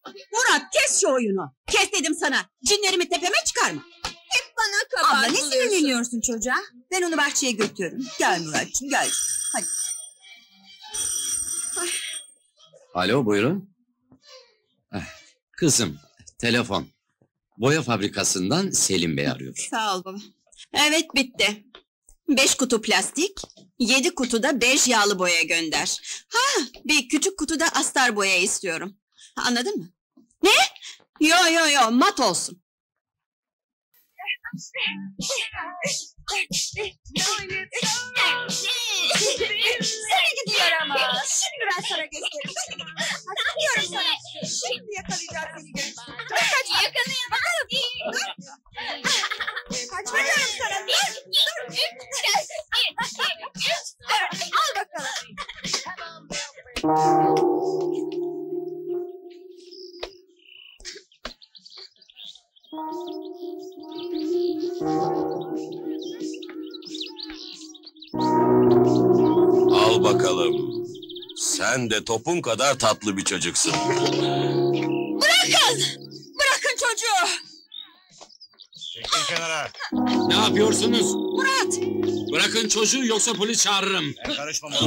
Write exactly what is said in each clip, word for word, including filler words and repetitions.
Murat kes şu oyunu. Kes dedim sana. Cinlerimi tepeme çıkarma. Hep bana kabahat Abla ne buluyorsun. sinirleniyorsun çocuğa? Ben onu bahçeye götürürüm. Gel Murat'cığım gel. Hadi. Alo buyurun. Eh, Kızım telefon. Boya fabrikasından Selim Bey arıyor. Sağ ol baba. Evet bitti. Beş kutu plastik, yedi kutuda bej yağlı boya gönder. Ha, bir küçük kutuda astar boya istiyorum. Anladın mı? Ne? Yo yo yo, mat olsun. Seni gidiyor ama. Şimdi ben sana gösteririm. Hadi diyorum sana. Şimdi yakalayacağım seni görürsün. Dur kaçma. Yakalayayım. Bakalım. Dur. Kaçma diyorum sana. Dur. Dur. Dur. Al bakalım. Al bakalım. Sen de topun kadar tatlı bir çocuksun. Bırakın. Bırakın çocuğu. Çekil kenara. Ne yapıyorsunuz? Murat! Bırakın çocuğu yoksa polis çağırırım. Ben karışmam oğlum.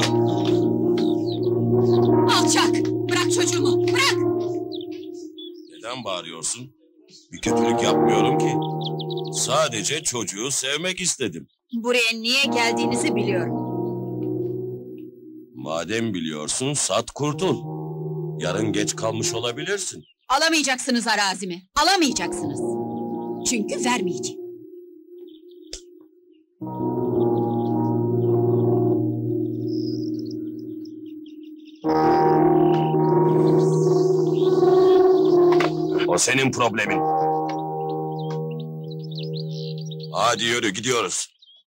Alçak! Bırak çocuğumu, bırak! Neden bağırıyorsun? Bir kötülük yapmıyorum ki. Sadece çocuğu sevmek istedim. Buraya niye geldiğinizi biliyorum. Madem biliyorsun sat kurtul. Yarın geç kalmış olabilirsin. Alamayacaksınız arazimi, alamayacaksınız. Çünkü vermeyeceğim. O senin problemin. Hadi yürü gidiyoruz.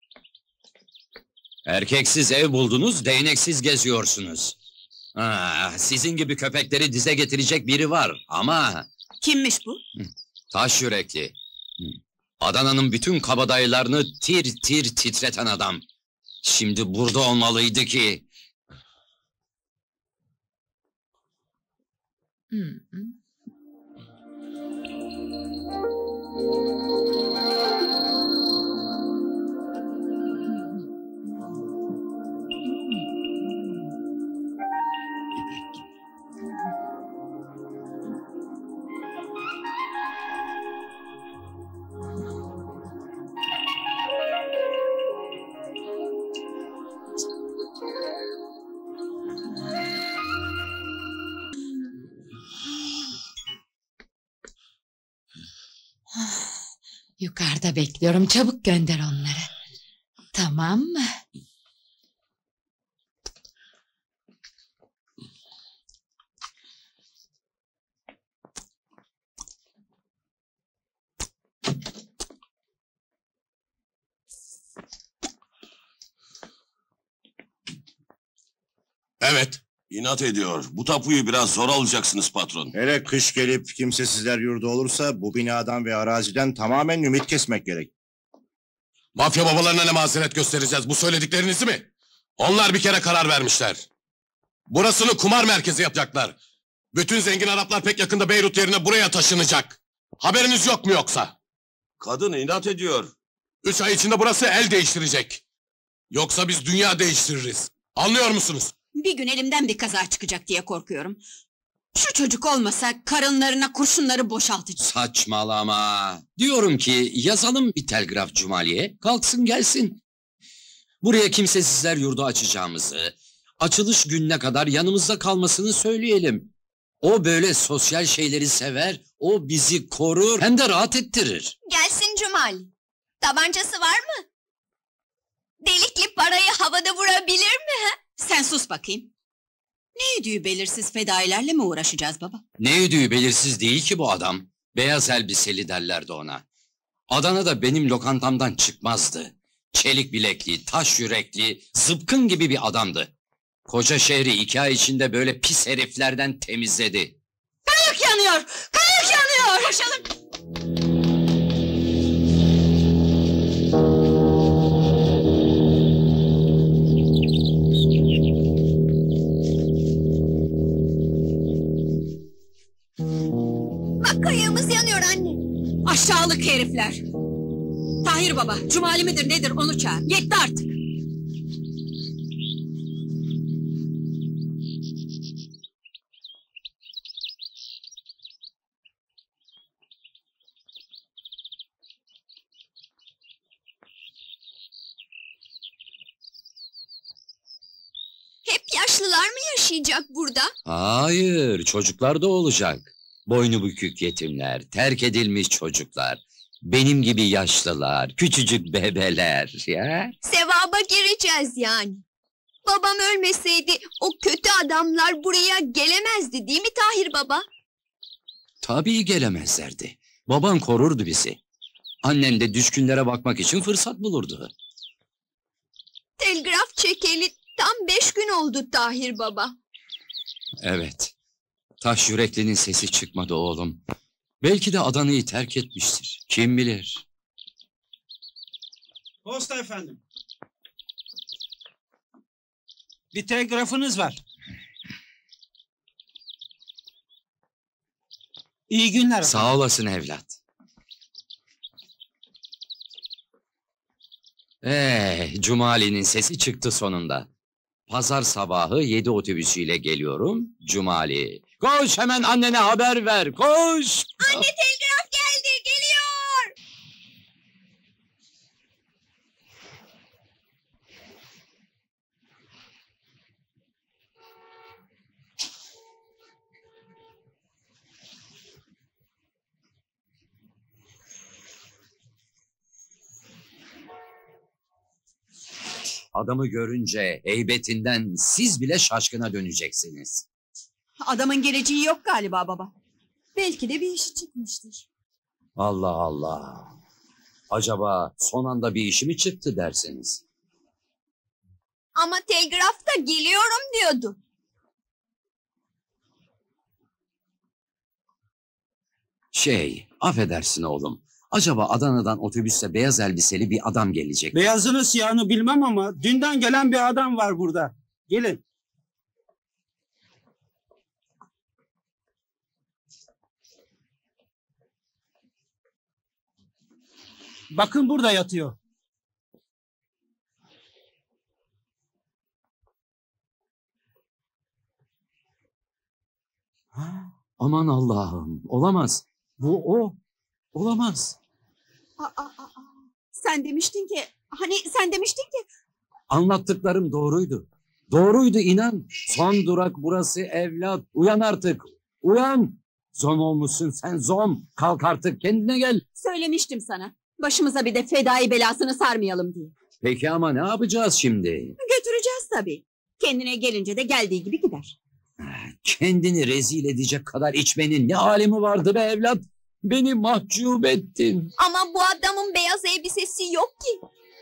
Erkeksiz ev buldunuz, değneksiz geziyorsunuz. Ha, sizin gibi köpekleri dize getirecek biri var ama... Kimmiş bu? Taş yürekli. Adana'nın bütün kabadayılarını tir tir titreten adam. Şimdi burada olmalıydı ki... Yukarıda bekliyorum. Çabuk gönder onları. Tamam mı? Evet. İnat ediyor. Bu tapuyu biraz zor alacaksınız patron. Hele kış gelip kimsesizler yurdu olursa bu binadan ve araziden tamamen ümit kesmek gerek. Mafya babalarına ne mazeret göstereceğiz, bu söylediklerinizi mi? Onlar bir kere karar vermişler. Burasını kumar merkezi yapacaklar. Bütün zengin Araplar pek yakında Beyrut yerine buraya taşınacak. Haberiniz yok mu yoksa? Kadın inat ediyor. Üç ay içinde burası el değiştirecek. Yoksa biz dünya değiştiririz. Anlıyor musunuz? Bir gün elimden bir kaza çıkacak diye korkuyorum. Şu çocuk olmasa karınlarına kurşunları boşaltacağım. Saçmalama. Diyorum ki yazalım bir telgraf Cumali'ye, kalksın gelsin. Buraya kimsesizler yurdu açacağımızı, açılış gününe kadar yanımızda kalmasını söyleyelim. O böyle sosyal şeyleri sever, o bizi korur, hem de rahat ettirir. Gelsin Cumal. Tabancası var mı? Delikli parayı havada vurabilir mi? Sen sus bakayım. Ne ödüğü belirsiz fedailerle mi uğraşacağız baba? Ne ödüğü belirsiz değil ki bu adam. Beyaz elbiseli derlerdi ona. Adana'da benim lokantamdan çıkmazdı. Çelik bilekli, taş yürekli, zıpkın gibi bir adamdı. Koca şehri iki ay içinde böyle pis heriflerden temizledi. Kayık yanıyor! Kayık yanıyor! Koşalım! Ayağımız yanıyor anne. Aşağılık herifler. Tahir baba, Cumali midir nedir onu çağır. Yetti artık. Hep yaşlılar mı yaşayacak burada? Hayır, çocuklar da olacak. Boynu bükük yetimler, terk edilmiş çocuklar. Benim gibi yaşlılar, küçücük bebeler ya. Sevaba gireceğiz yani. Babam ölmeseydi o kötü adamlar buraya gelemezdi değil mi Tahir baba? Tabii gelemezlerdi. Baban korurdu bizi. Annen de düşkünlere bakmak için fırsat bulurdu. Telgraf çekeli tam beş gün oldu Tahir baba. Evet. Taş yüreklinin sesi çıkmadı oğlum. Belki de Adana'yı terk etmiştir. Kim bilir? Posta efendim. Bir telgrafınız var. İyi günler. Sağ olasın evlat. Eh, Cumali'nin sesi çıktı sonunda. Pazar sabahı yedi otobüsüyle geliyorum. Cumali. Koş hemen annene haber ver. Koş. Anne telgraf geldi, geliyor. Adamı görünce heybetinden siz bile şaşkına döneceksiniz. Adamın geleceği yok galiba baba. Belki de bir işi çıkmıştır. Allah Allah. Acaba son anda bir işi mi çıktı dersiniz? Ama telgrafta geliyorum diyordu. Şey, affedersin oğlum. Acaba Adana'dan otobüste beyaz elbiseli bir adam gelecek. Beyazını siyahını bilmem ama dünden gelen bir adam var burada. Gelin. Bakın burada yatıyor. Aman Allah'ım, olamaz. Bu o. Olamaz. Aa, aa, aa. Sen demiştin ki, hani sen demiştin ki... Anlattıklarım doğruydu. Doğruydu inan. Son durak burası evlat. Uyan artık. Uyan. Zom olmuşsun sen zom. Kalk artık kendine gel. Söylemiştim sana. Başımıza bir de fedai belasını sarmayalım diye. Peki ama ne yapacağız şimdi? Götüreceğiz tabii. Kendine gelince de geldiği gibi gider. Kendini rezil edecek kadar içmenin ne alemi vardı be evlat? Beni mahcup ettin. Ama bu adamın beyaz elbisesi yok ki.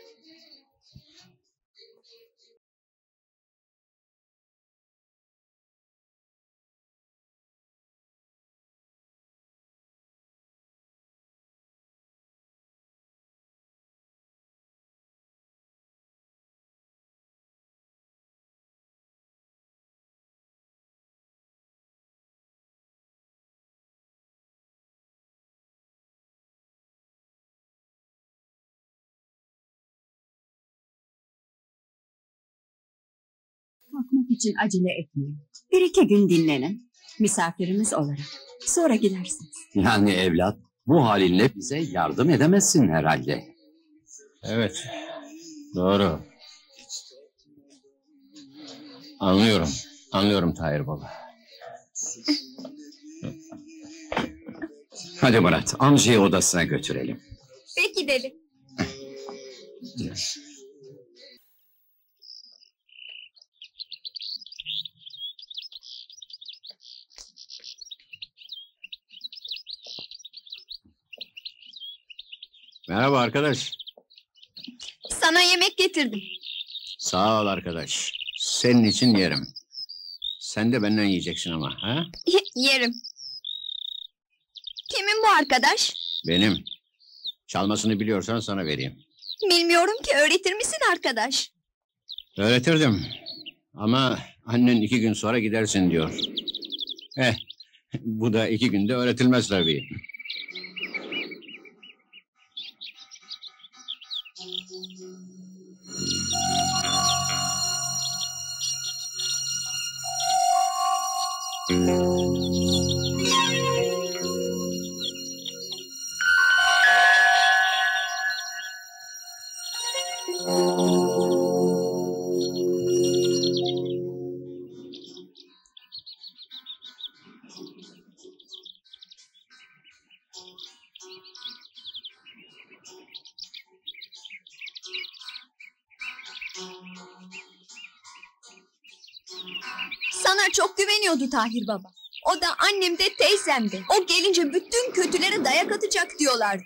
Kalkmak için acele etmeyin. Bir iki gün dinlenin. Misafirimiz olarak. Sonra gidersiniz. Yani evlat bu halinle bize yardım edemezsin herhalde. Evet. Doğru. Anlıyorum. Anlıyorum Tahir baba. Hadi Murat amcayı odasına götürelim. Peki deli. Merhaba arkadaş. Sana yemek getirdim. Sağ ol arkadaş. Senin için yerim. Sen de benden yiyeceksin ama. Ha? Yerim. Kimin bu arkadaş? Benim. Çalmasını biliyorsan sana vereyim. Bilmiyorum ki, öğretir misin arkadaş? Öğretirdim. Ama annen iki gün sonra gidersin diyor. Eh, Bu da iki günde öğretilmez tabii. Sana çok güveniyordu Tahir Baba. O da annem de teyzem de. O gelince bütün kötülere dayak atacak diyorlardı.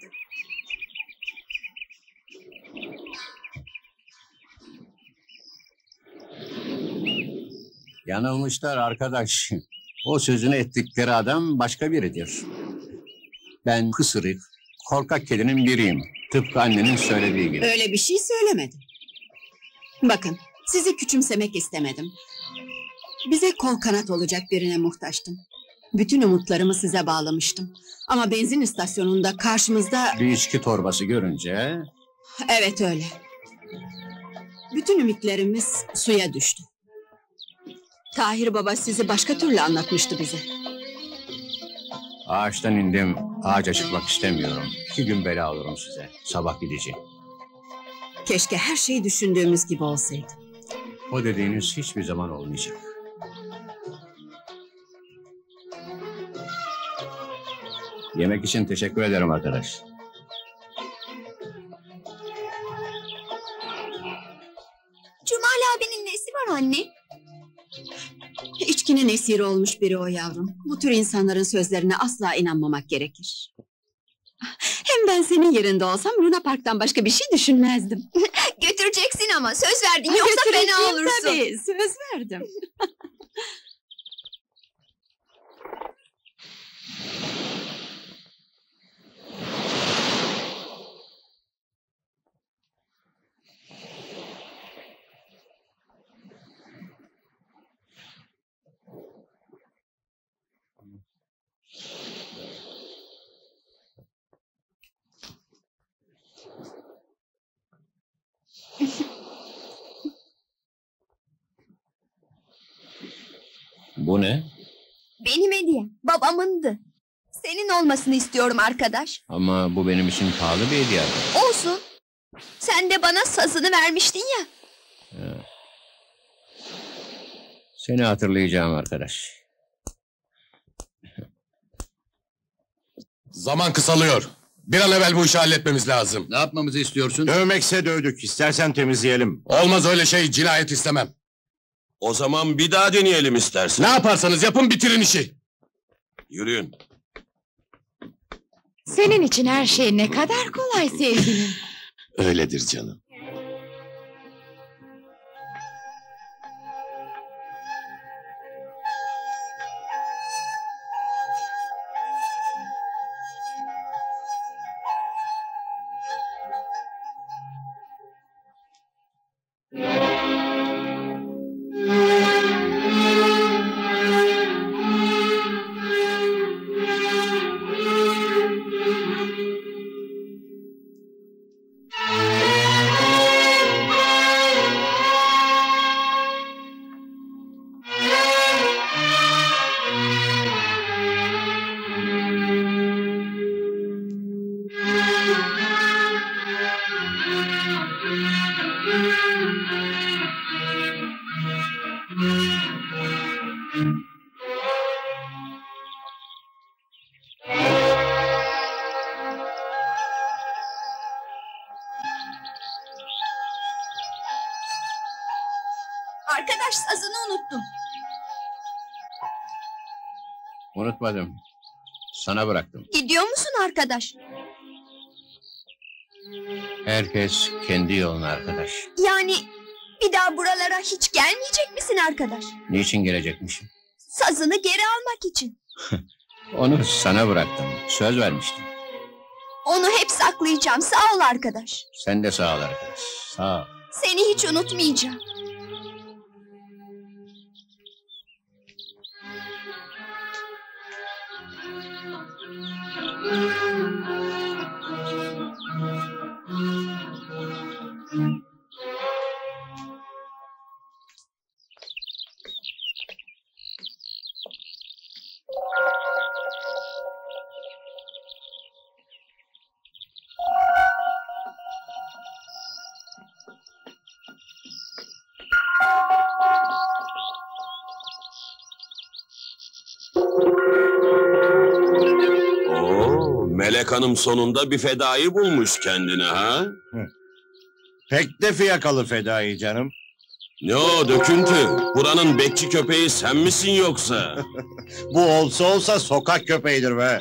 Yanılmışlar arkadaş. O sözünü ettikleri adam başka biridir. Ben kısırık, korkak kedinin biriyim. Tıpkı annenin söylediği gibi. Öyle bir şey söylemedim. Bakın, sizi küçümsemek istemedim. Bize kol kanat olacak birine muhtaçtım. Bütün umutlarımı size bağlamıştım. Ama benzin istasyonunda karşımızda... Bir içki torbası görünce... Evet öyle. Bütün ümitlerimiz suya düştü. Tahir Baba sizi başka türlü anlatmıştı bize. Ağaçtan indim, ağaca çıkmak istemiyorum. İki gün bela olurum size, sabah gideceğim. Keşke her şey düşündüğümüz gibi olsaydı. O dediğiniz hiçbir zaman olmayacak. Yemek için teşekkür ederim arkadaş. Cumali abinin nesi var anne? İçkinin esiri olmuş biri o yavrum. Bu tür insanların sözlerine asla inanmamak gerekir. Hem ben senin yerinde olsam Luna Park'tan başka bir şey düşünmezdim. Götüreceksin ama söz verdin yoksa Götüreceğim fena olursun. Tabii, söz verdim. Bu ne? Benim hediyem. Babamındı. Senin olmasını istiyorum arkadaş. Ama bu benim için pahalı bir hediye. Olsun. Sen de bana sazını vermiştin ya. Evet. Seni hatırlayacağım arkadaş. Zaman kısalıyor. Bir an evvel bu işi halletmemiz lazım. Ne yapmamızı istiyorsun? Dövmekse dövdük. İstersen temizleyelim. Olmaz öyle şey, cinayet istemem. O zaman bir daha deneyelim istersen. Ne yaparsanız yapın, bitirin işi. Yürüyün. Senin için her şey ne kadar kolay sevgilim. Öyledir canım. Arkadaş sazını unuttum. Unutmadım. Sana bıraktım. Gidiyor musun arkadaş? Herkes kendi yoluna arkadaş. Yani bir daha buralara hiç gelmeyecek misin arkadaş? Niçin gelecekmişim? Sazını geri almak için. Onu sana bıraktım. Söz vermiştim. Onu hep saklayacağım. Sağ ol arkadaş. Sen de sağ ol arkadaş. Sağ ol. Seni hiç unutmayacağım. Melek Hanım sonunda bir fedai bulmuş kendine ha? Pek de fiyakalı fedai canım. Ne o döküntü? Buranın bekçi köpeği sen misin yoksa? Bu olsa olsa sokak köpeğidir be.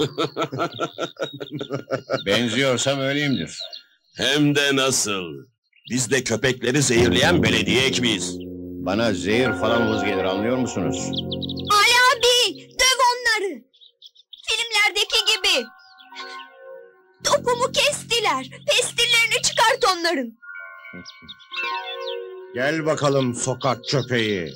Benziyorsam öyleyimdir. Hem de nasıl? Biz de köpekleri zehirleyen belediye ekibiyiz. Bana zehir falan vız gelir, anlıyor musunuz? Ali abi, döv onları. Filmlerdeki gibi. Topumu kestiler. Pestillerini çıkart onların. Gel bakalım sokak köpeği.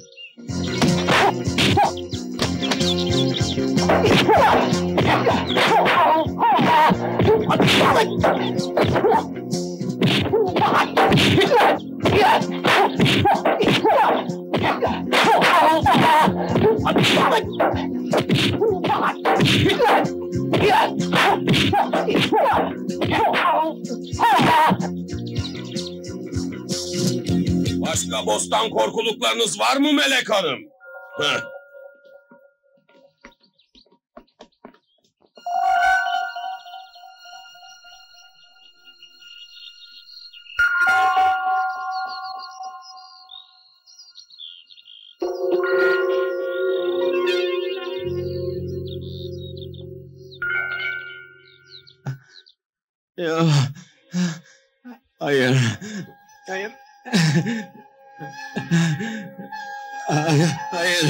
Başka bostan korkuluklarınız var mı Melek Hanım? Heh. Yok. Hayır. Hayır. Hayır. Hayır.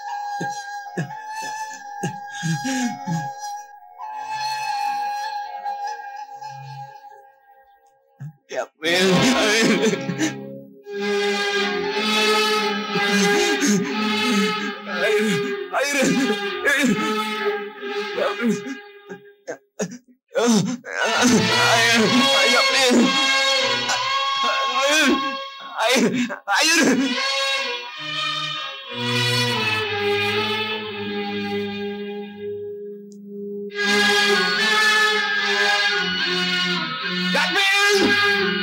Yapmayın. Hayır. Hayır. Hayır. Hayır. Yavrum. Hayır, hayır, yapmayın. Hayır, hayır, hayır. Yapmayın.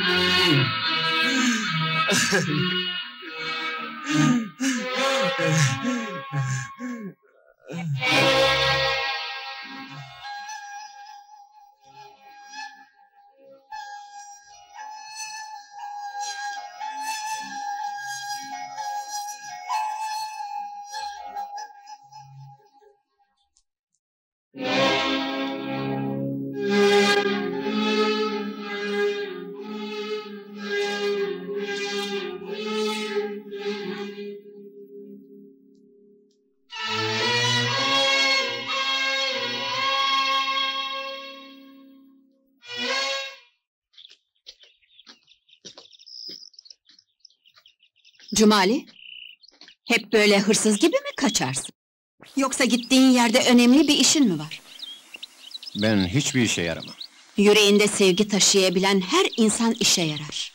Cumali, hep böyle hırsız gibi mi kaçarsın? Yoksa gittiğin yerde önemli bir işin mi var? Ben hiçbir işe yaramam. Yüreğinde sevgi taşıyabilen her insan işe yarar.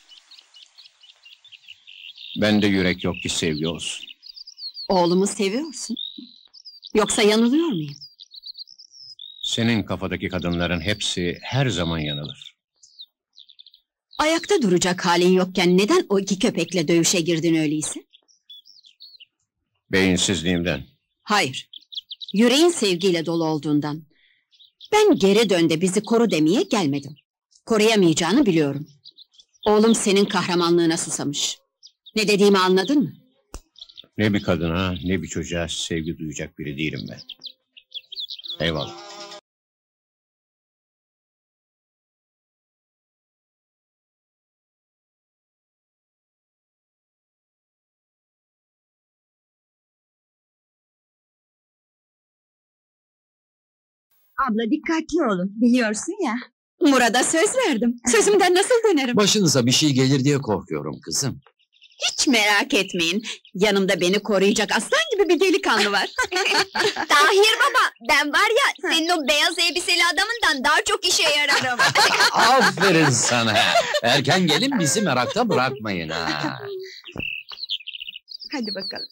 Bende yürek yok ki sevgi olsun. Oğlumu seviyorsun. Yoksa yanılıyor muyum? Senin kafadaki kadınların hepsi her zaman yanılır. Ayakta duracak halin yokken neden o iki köpekle dövüşe girdin öyleyse? Beyinsizliğimden. Hayır, yüreğin sevgiyle dolu olduğundan. Ben geri dön de bizi koru demeye gelmedim. Koruyamayacağını biliyorum. Oğlum senin kahramanlığına susamış. Ne dediğimi anladın mı? Ne bir kadına ne bir çocuğa sevgi duyacak biri değilim ben. Eyvallah. Abla dikkatli olun. Biliyorsun ya. Murat'a söz verdim. Sözümden nasıl dönerim? Başınıza bir şey gelir diye korkuyorum kızım. Hiç merak etmeyin. Yanımda beni koruyacak aslan gibi bir delikanlı var. Tahir baba, ben var ya senin o beyaz elbiseli adamından daha çok işe yararım. Aferin sana. Erken gelin bizi merakta bırakmayın ha. Hadi bakalım.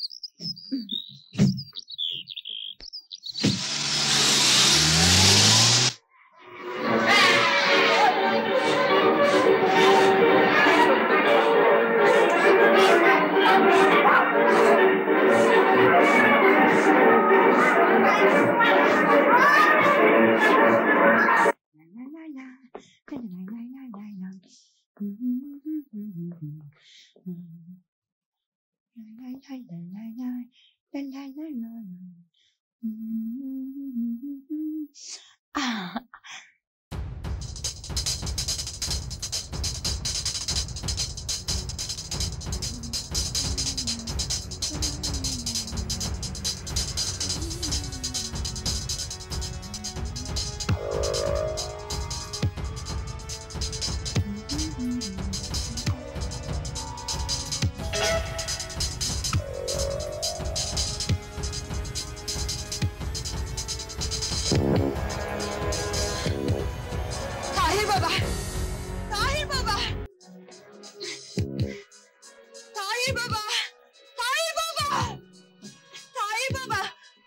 Ah. Tahir baba! Tahir baba! Tahir baba! Tahir baba! Tahir baba!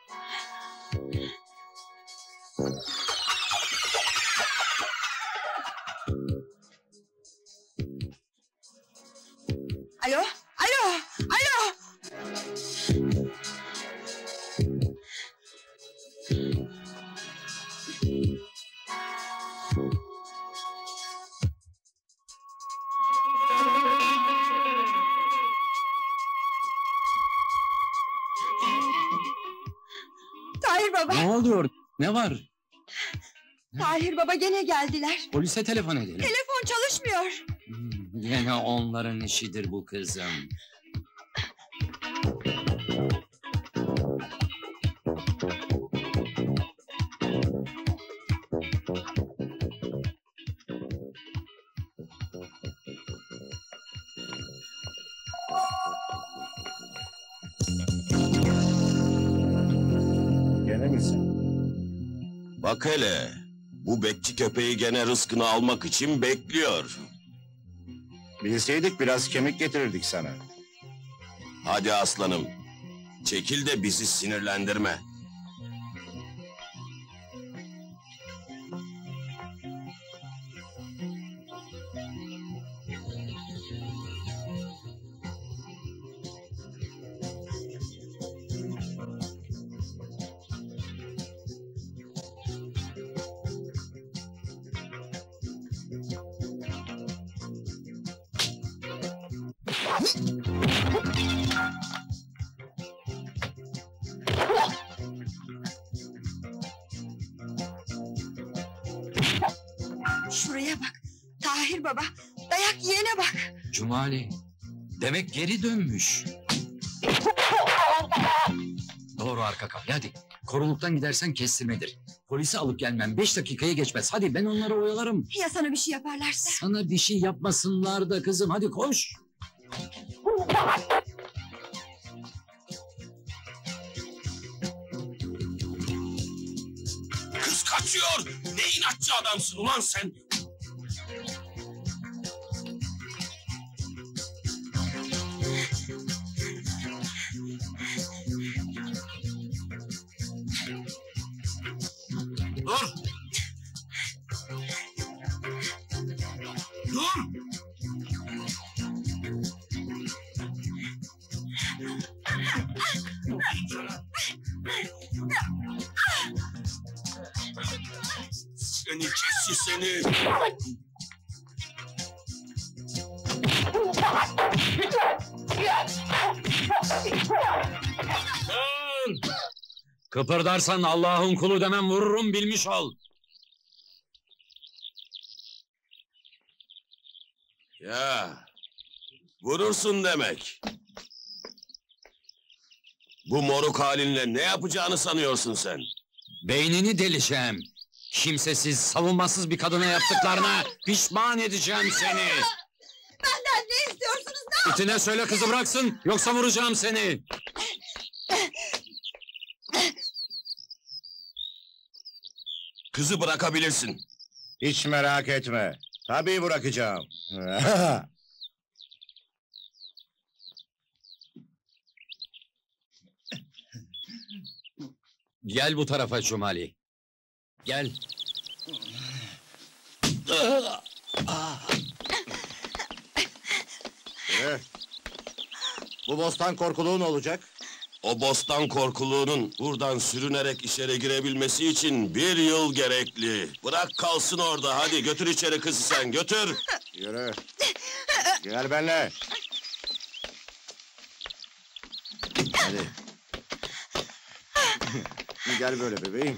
Alo? Alo? Alo? Tahir baba! Ne oluyor? Ne var? Tahir baba gene geldiler. Polise telefon edelim. Telefon çalışmıyor. Hmm, Yine onların işidir bu kızım. Gene misin? Bak hele, bu bekçi köpeği gene rızkını almak için bekliyor. Bilseydik biraz kemik getirirdik sana. Hadi aslanım, çekil de bizi sinirlendirme. Şuraya bak. Tahir baba. Dayak yiyene bak. Cumali, demek geri dönmüş. Doğru arka kapı, hadi. Koruluktan gidersen kestirmedir. Polisi alıp gelmem beş dakikaya geçmez. Hadi ben onları oyalarım. Ya sana bir şey yaparlarsa? Sana bir şey yapmasınlar da kızım, hadi koş. Kız kaçıyor! Ne inatçı adamsın ulan sen! Dur! Dur! Seni kessi seni! Dur! Kıpırdarsan Allah'ın kulu demem vururum, bilmiş ol. Ya, vurursun demek. Bu moruk halinle ne yapacağını sanıyorsun sen? Beynini deleceğim. Kimsesiz, savunmasız bir kadına yaptıklarına pişman edeceğim seni. Benden ne istiyorsunuz? Ne İtine söyle kızı bıraksın, yoksa vuracağım seni. Kızı bırakabilirsin. Hiç merak etme. Tabii bırakacağım. Gel bu tarafa Cumali. Gel. Ee, bu bostan korkuluğu ne olacak? O bostan korkuluğunun buradan sürünerek içeri girebilmesi için bir yıl gerekli. Bırak kalsın orada, hadi götür içeri kızı sen, götür. Yürü. Gel benimle. Hadi. Gel böyle bebeğim.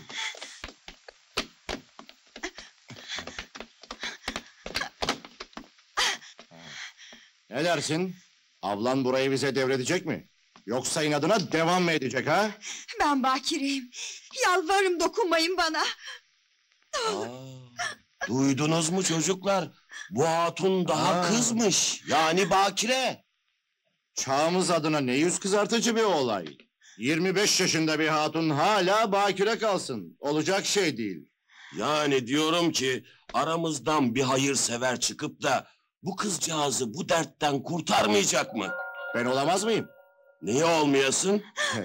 Ne dersin? Ablan burayı bize devredecek mi? Yoksa inadına devam mı edecek ha? Ben bakireyim. Yalvarırım dokunmayın bana. Aa, duydunuz mu çocuklar? Bu hatun daha Aa. kızmış, yani bakire. Çağımız adına ne yüz kızartıcı bir olay. yirmi beş yaşında bir hatun hala bakire kalsın. Olacak şey değil. Yani diyorum ki aramızdan bir hayırsever çıkıp da bu kızcağızı bu dertten kurtarmayacak mı? Ben olamaz mıyım? Niye olmayasın?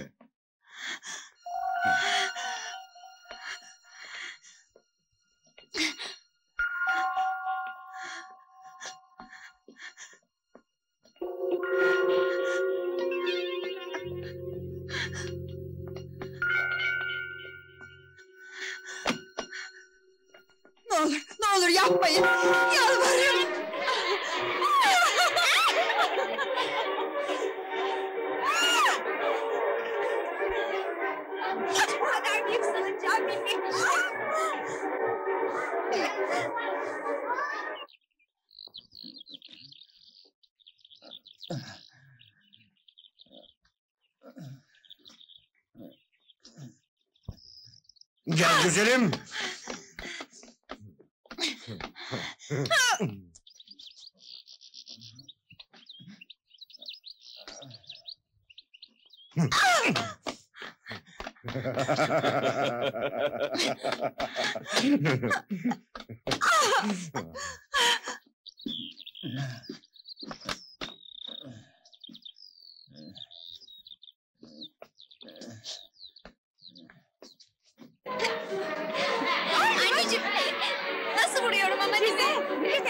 Ne olur, ne olur yapmayın. Yalvarırım. Hiç bu kadar büyük salıncağı bilmemiştim. Gel güzelim. Anneciğim, nasıl vuruyorum ama size?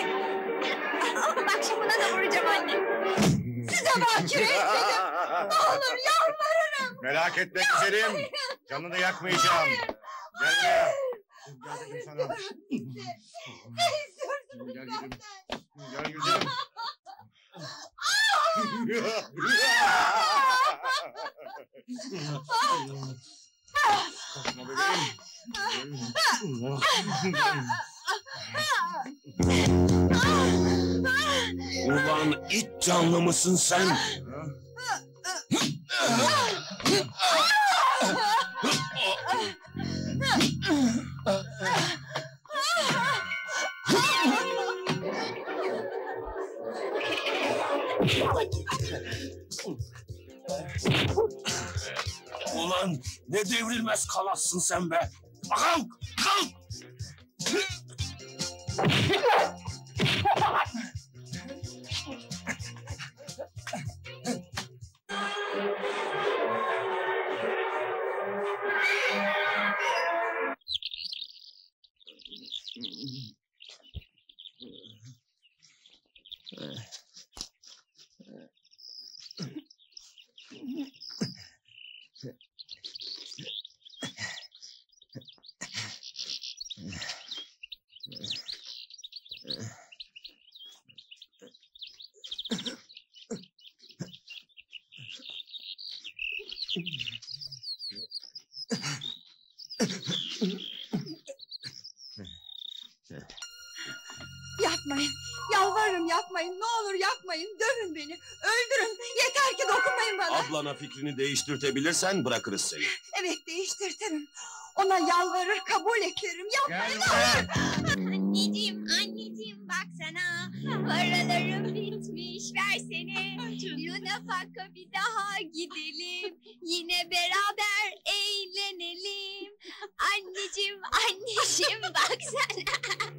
Bak şimdi buna da vuracağım anne. Size bakire etmedim. Ne olur yalvarırım. Merak etme güzelim. Canını yakmayacağım. Gel buraya. Gel dedim sana. Ne istiyorsunuz Gel benden? güzelim. Gel güzelim. Korkma bebeğim. Ulan it canlı mısın sen? Ulan ne devrilmez kalassın sen be! Kalk! Kalk! Yapmayın. Yalvarırım yapmayın. Ne olur yapmayın. Dövün beni. Öldürün. Yeter ki dokunmayın bana. Ablana fikrini değiştirtebilirsen bırakırız seni. Evet değiştirtirim. Ona yalvarır kabul ettiririm. Yapmayın. Gel buraya. Anneciğim, anneciğim. anneciğim baksana. Paralarım bitmiş versene. Luna Park'a bir daha gidelim. Yine beraber eğlenelim. Anneciğim anneciğim baksana.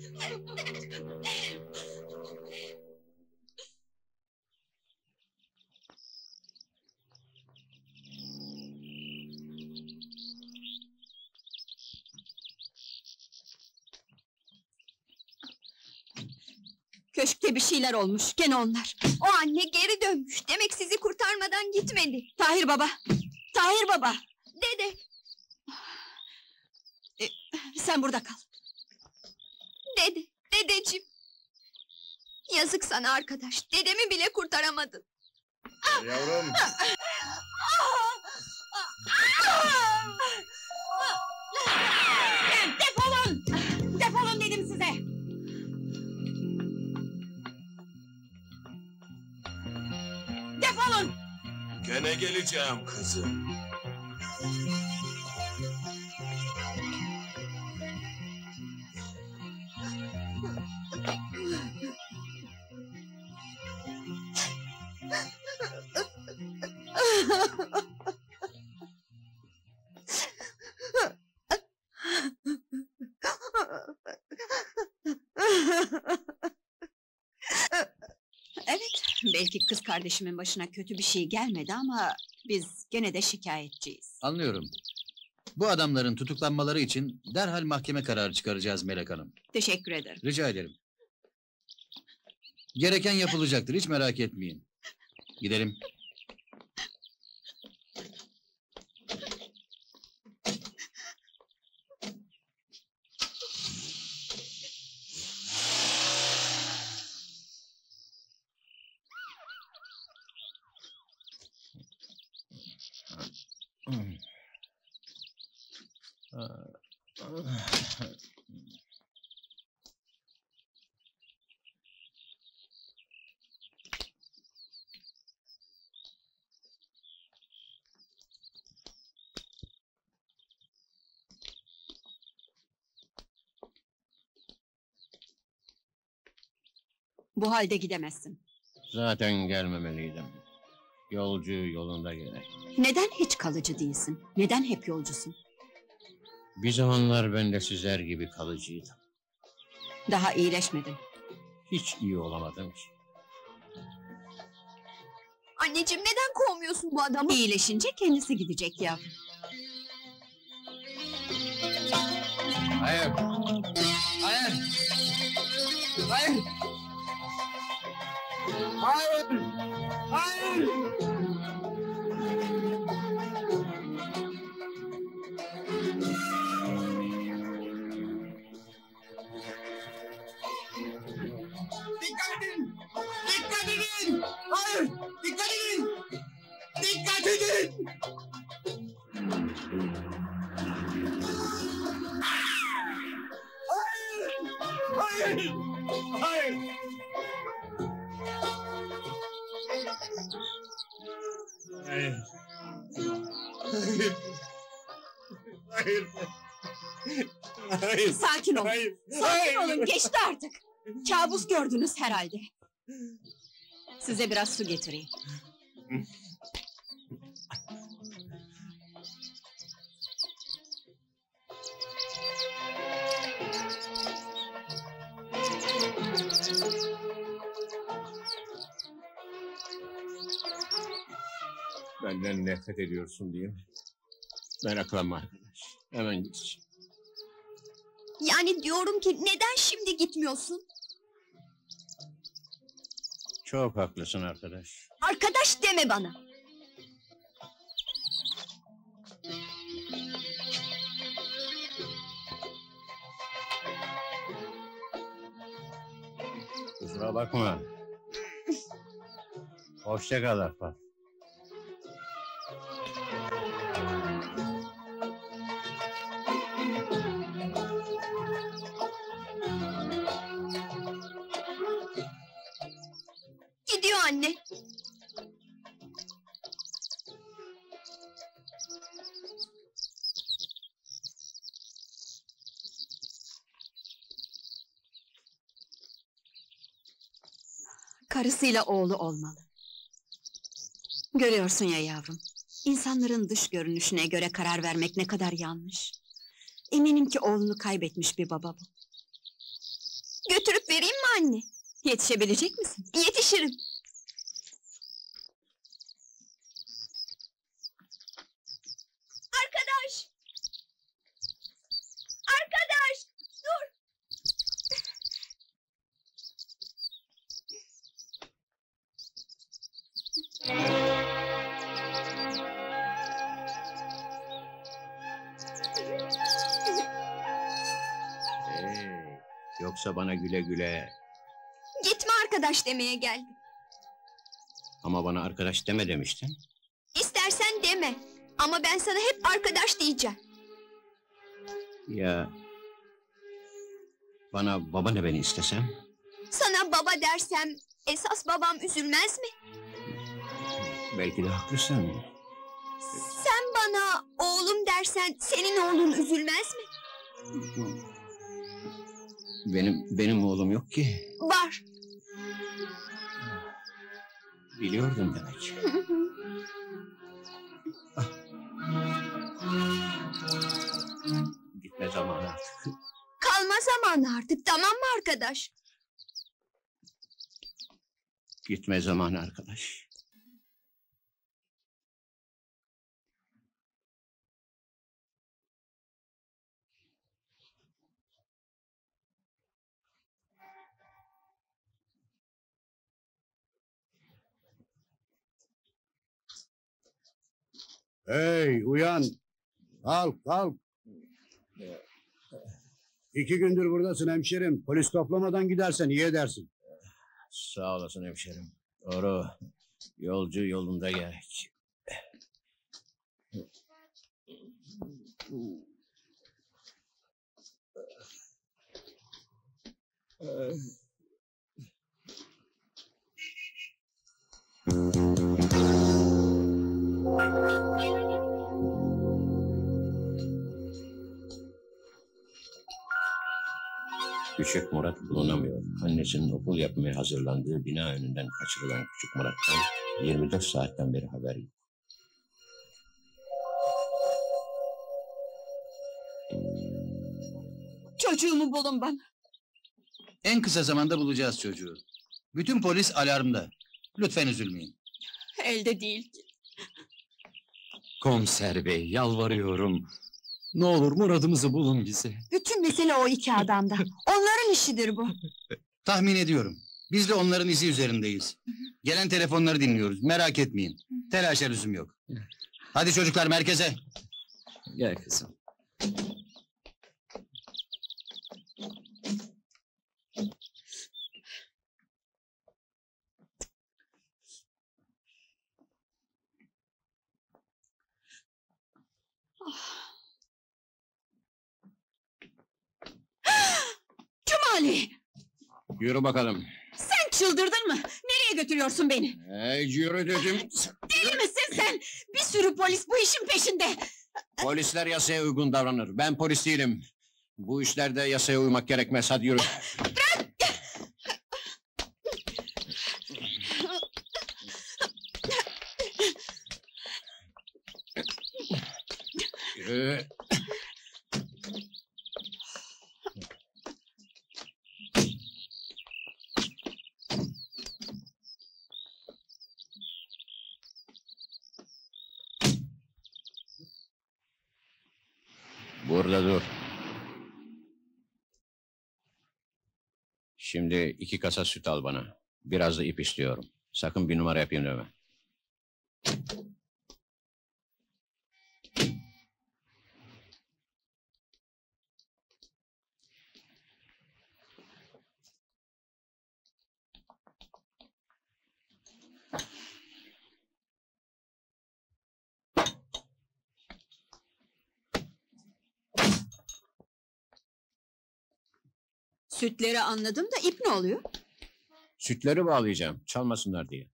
Köşkte bir şeyler olmuş, gene onlar. O anne geri dönmüş. Demek sizi kurtarmadan gitmedi. Tahir baba, Tahir baba. Dede. E, sen burada kal. Dede, dedeciğim. Yazık sana arkadaş. Dedemi bile kurtaramadın. Yavrum. Defolun! Defolun dedim size! Defolun! Gene geleceğim kızım. Evet, belki kız kardeşimin başına kötü bir şey gelmedi ama biz gene de şikayetçiyiz. Anlıyorum. Bu adamların tutuklanmaları için derhal mahkeme kararı çıkaracağız Melek Hanım. Teşekkür ederim. Rica ederim. Gereken yapılacaktır, hiç merak etmeyin. Gidelim. Bu halde gidemezsin. Zaten gelmemeliydim. Yolcu yolunda gelir. Neden hiç kalıcı değilsin? Neden hep yolcusun? Bir zamanlar ben de sizler gibi kalıcıydım. Daha iyileşmedin. Hiç iyi olamadım ki. Anneciğim neden kovmuyorsun bu adamı? İyileşince kendisi gidecek yavrum. Hayır. Hayır. Hayır. Hayır! Hayır! Dikkat edin! Dikkat edin! Hayır! Dikkat edin! Dikkat edin! Hayır! Hayır! Hayır! Hayır. Hayır. Hayır. Sakin olun. Hayır. Sakin Hayır. olun, geçti artık. Kabus gördünüz herhalde. Size biraz su getireyim. Benden nefret ediyorsun diye mi? Meraklanma arkadaş. Hemen gideceğim. Yani diyorum ki neden şimdi gitmiyorsun? Çok haklısın arkadaş. Arkadaş deme bana. Kusura bakma. Hoşça kal Arpa. Gidiyor anne. karısıyla oğlu olmalı. Görüyorsun ya yavrum, insanların dış görünüşüne göre karar vermek ne kadar yanlış. Eminim ki oğlunu kaybetmiş bir baba bu. Götürüp vereyim mi anne? Yetişebilecek misin? Yetişirim. Arkadaş! Arkadaş! Dur! Hey, yoksa bana güle güle. Gitme arkadaş demeye geldim. Ama bana arkadaş deme demiştin. İstersen deme. Ama ben sana hep arkadaş diyeceğim. Ya bana baba ne beni istesem? Sana baba dersem esas babam üzülmez mi? Belki de haklısın. Sen bana oğlum dersen senin oğlun üzülmez mi? Benim benim oğlum yok ki. Var. Biliyordum demek. Gitme zamanı artık. Kalma zamanı artık, tamam mı arkadaş? Gitme zamanı arkadaş. Hey uyan. Kalk kalk. İki gündür buradasın hemşerim. Polis toplamadan gidersen iyi edersin. Sağ olasın hemşerim. Doğru. Yolcu yolunda gerek. Küçük Murat bulunamıyor. Annesinin okul yapmaya hazırlandığı bina önünden kaçırılan Küçük Murat'tan yirmi dört saatten beri haber yok. Çocuğumu bulun bana. En kısa zamanda bulacağız çocuğu. Bütün polis alarmda. Lütfen üzülmeyin. Elde değil ki. Komiser bey, yalvarıyorum. Ne olur muradımızı bulun bize. Bütün mesele o iki adamda. Onların işidir bu. Tahmin ediyorum. Biz de onların izi üzerindeyiz. Gelen telefonları dinliyoruz. Merak etmeyin. Telaşa lüzum yok. Hadi çocuklar merkeze. Gel kızım. Cumali! Yürü bakalım. Sen çıldırdın mı? Nereye götürüyorsun beni? Hey, yürü dedim. Deli misin sen? Bir sürü polis bu işin peşinde. Polisler yasaya uygun davranır. Ben polis değilim. Bu işlerde yasaya uymak gerekmez. Hadi yürü. Bırak! Yürü. Burada dur. Şimdi iki kasa süt al bana. Biraz da ip istiyorum. Sakın bir numara yapayım deme. Sütleri anladım da ip ne oluyor? Sütleri bağlayacağım. Çalmasınlar diye.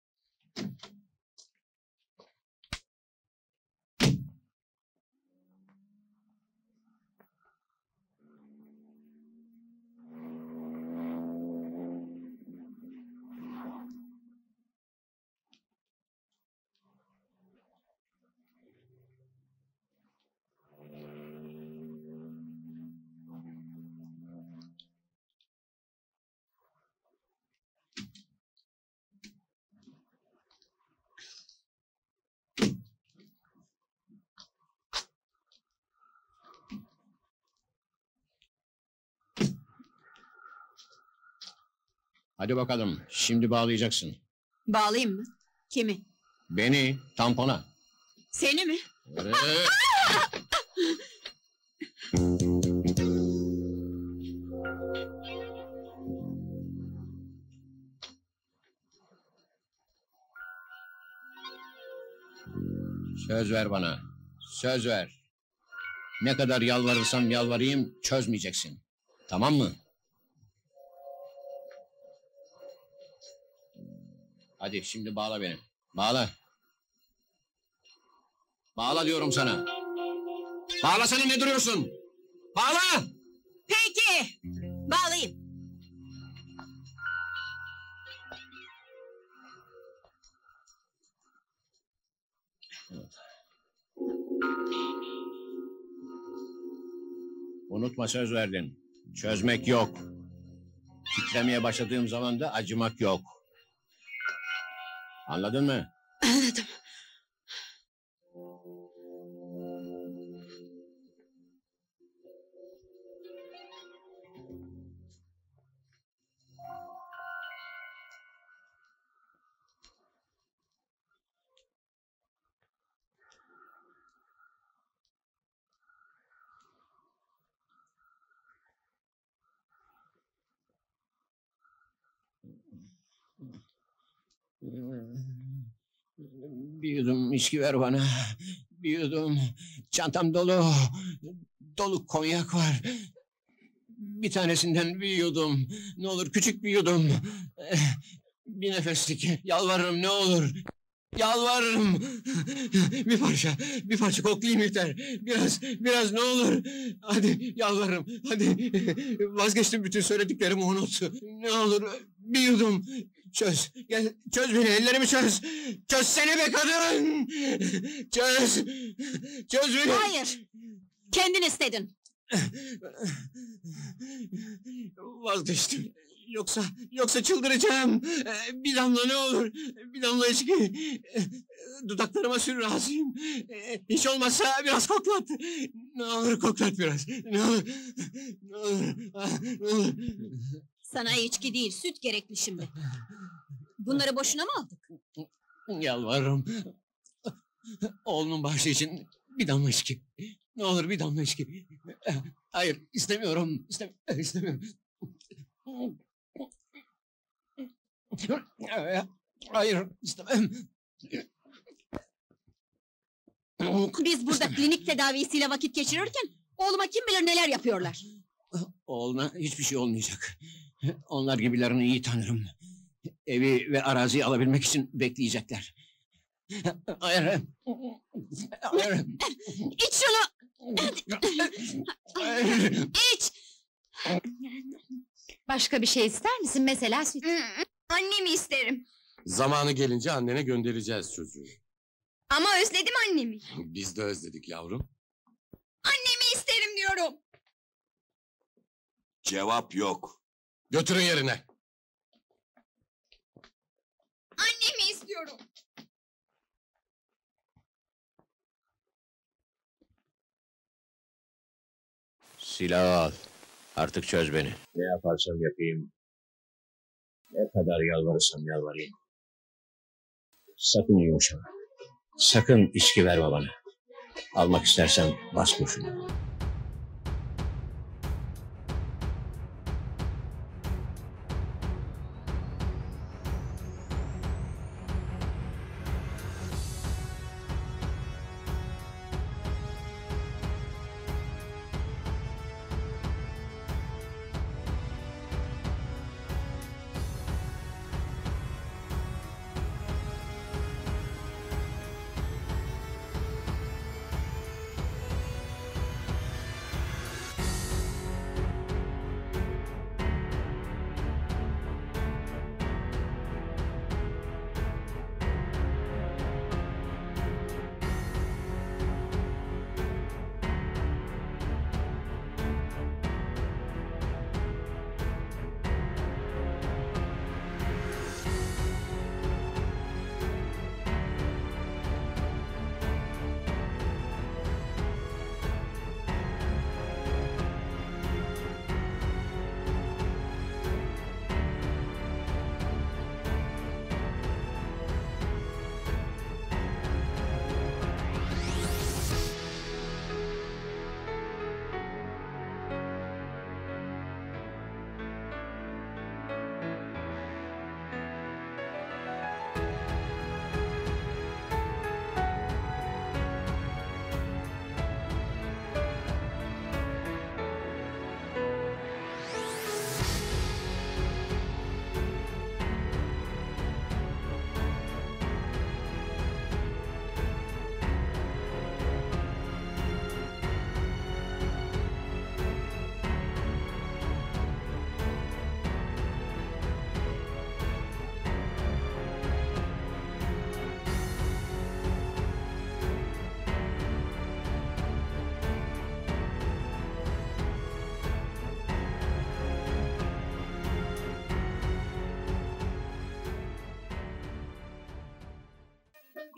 Hadi bakalım, şimdi bağlayacaksın. Bağlayayım mı? Kimi? Beni, tampona. Seni mi? Ee, Söz ver bana, söz ver. Ne kadar yalvarırsam yalvarayım, çözmeyeceksin. Tamam mı? Hadi şimdi bağla beni. Bağla. Bağla diyorum sana. Bağlasana, ne duruyorsun? Bağla! Peki. Bağlayayım. Unutma, söz verdin. Çözmek yok. Titremeye başladığım zaman da acımak yok. Anladın mı? Anladım. Bir yudum içki ver bana. Bir yudum. Çantam dolu. Dolu konyak var. Bir tanesinden bir yudum. Ne olur küçük bir yudum. Bir nefeslik. Yalvarırım, ne olur. Yalvarırım. Bir parça, bir parça koklayayım yeter. Biraz, biraz ne olur. Hadi yalvarırım. Hadi. Vazgeçtim, bütün söylediklerimi unut. Ne olur bir yudum. Çöz. Gel, çöz beni, ellerimi çöz. Çözsene be kadın. Çöz. Çöz beni. Hayır. Kendin istedin. Vazgeçtim. Yoksa, yoksa çıldıracağım. Bir damla ne olur. Bir damla içki. Dudaklarıma sür, razıyım. Hiç olmazsa biraz koklat. Ne olur koklat biraz. Ne olur. Ne olur. Ne olur. Sana içki değil, süt gerekli şimdi. Bunları boşuna mı aldık? Yalvarırım. Oğlunun bağışı için bir damla içki. Ne olur bir damla içki. Hayır, istemiyorum. İstem istemiyorum. Hayır, istemem. Biz burada klinik tedavisiyle vakit geçirirken oğluma kim bilir neler yapıyorlar. Oğluna hiçbir şey olmayacak. Onlar gibilerini iyi tanırım. Evi ve araziyi alabilmek için bekleyecekler. Hayır. Hayır. İç şunu. İç. Başka bir şey ister misin? Mesela süt. Annemi isterim. Zamanı gelince annene göndereceğiz çocuğu. Ama özledim annemi. Biz de özledik yavrum. Annemi isterim diyorum. Cevap yok. Götürün yerine. Annemi istiyorum. Silah al. Artık çöz beni. Ne yaparsam yapayım. Ne kadar yalvarırsam yalvarayım. Sakın yumuşama. Sakın içki verme bana. Almak istersen bas kurşunu.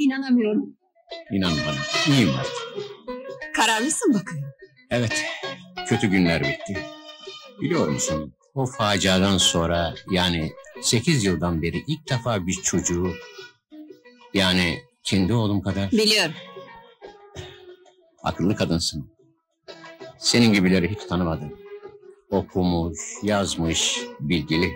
İnanamıyorum. İnan bana, iyiyim artık. Kararlısın bakıyorum. Evet, kötü günler bitti. Biliyor musun, o faciadan sonra, yani sekiz yıldan beri ilk defa bir çocuğu, yani kendi oğlum kadar... Biliyorum. Akıllı kadınsın. Senin gibileri hiç tanımadım. Okumuş, yazmış, bilgili.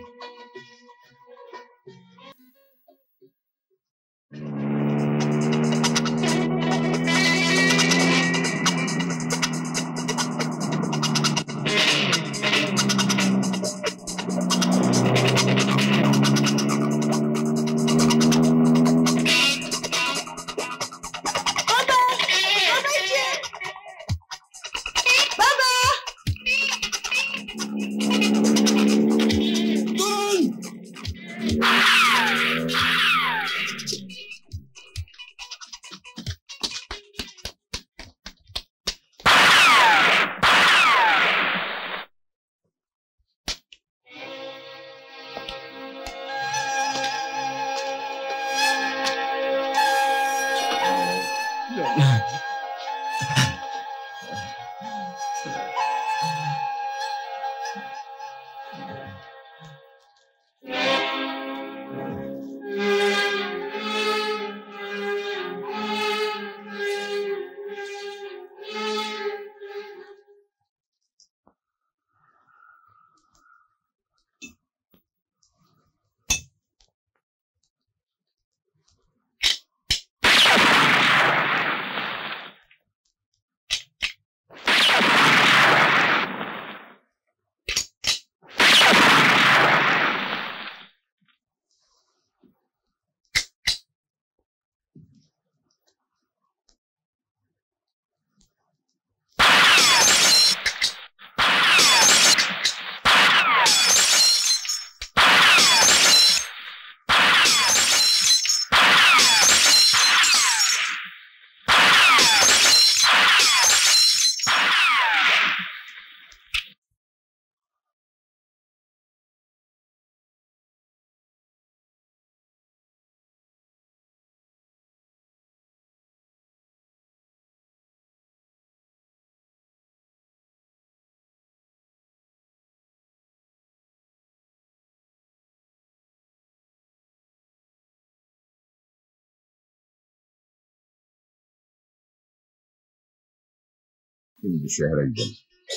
Şimdi şehre gidelim.